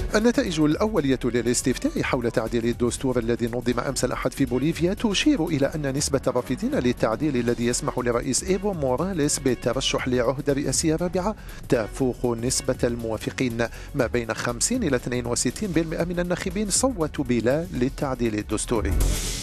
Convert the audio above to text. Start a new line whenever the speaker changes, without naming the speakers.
النتائج الأولية للاستفتاء حول تعديل الدستور الذي نظم أمس الأحد في بوليفيا تشير إلى أن نسبة الرافضين للتعديل الذي يسمح لرئيس إيفو موراليس بالترشح لعهدة الرئاسية الرابعة تفوق نسبة الموافقين. ما بين 50 إلى 62% من الناخبين صوتوا بلا للتعديل الدستوري.